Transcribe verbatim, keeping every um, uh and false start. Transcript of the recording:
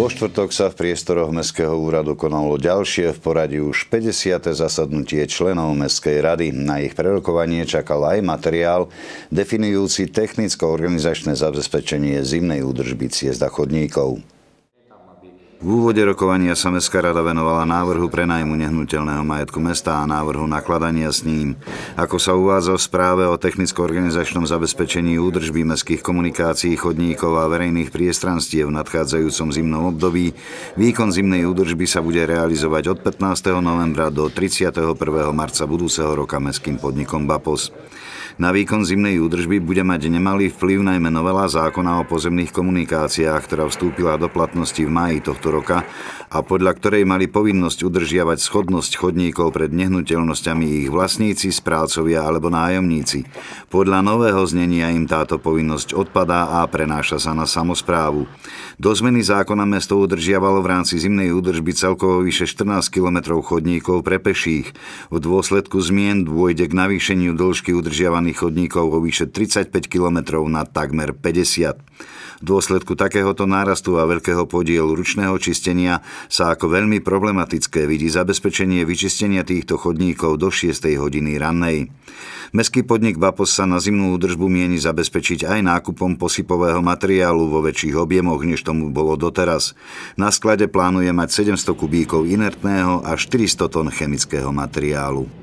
Vo štvrtok sa v priestoroch Mestského úradu konalo ďalšie v poradí už päťdesiate zasadnutie členov Mestskej rady. Na ich prerokovanie čakal aj materiál definujúci technicko-organizačné zabezpečenie zimnej údržby ciest a chodníkov. V úvode rokovania sa Mestská rada venovala návrhu prenajmu nehnuteľného majetku mesta a návrhu nakladania s ním. Ako sa uvádza v správe o technicko-organizačnom zabezpečení údržby mestských komunikácií, chodníkov a verejných priestranstiev v nadchádzajúcom zimnom období, výkon zimnej údržby sa bude realizovať od pätnásteho novembra do tridsiateho prvého marca budúceho roka mestským podnikom BAPOS. Na výkon zimnej údržby bude mať nemalý vplyv najmä novela zákona o pozemných komunikáciách, ktorá vstúpila do platnosti v máji tohto roka a podľa ktorej mali povinnosť udržiavať schodnosť chodníkov pred nehnuteľnosťami ich vlastníci, správcovia alebo nájomníci. Podľa nového znenia im táto povinnosť odpadá a prenáša sa na samosprávu. Do zmeny zákona mesto udržiavalo v rámci zimnej údržby celkovo vyše štrnásť kilometrov chodníkov pre peších. V dôsledku zmien dôjde k navýšeniu dĺžky udržiavaných chodníkov o vyše tridsaťpäť kilometrov na takmer päťdesiat. V dôsledku takéhoto nárastu a veľkého podielu ručného čistenia sa ako veľmi problematické vidí zabezpečenie vyčistenia týchto chodníkov do šiestej hodiny rannej. Mestský podnik BAPOS sa na zimnú údržbu mieni zabezpečiť aj nákupom posypového materiálu vo väčších objemoch, než tomu bolo doteraz. Na sklade plánuje mať sedemsto kubíkov inertného a štyristo ton chemického materiálu.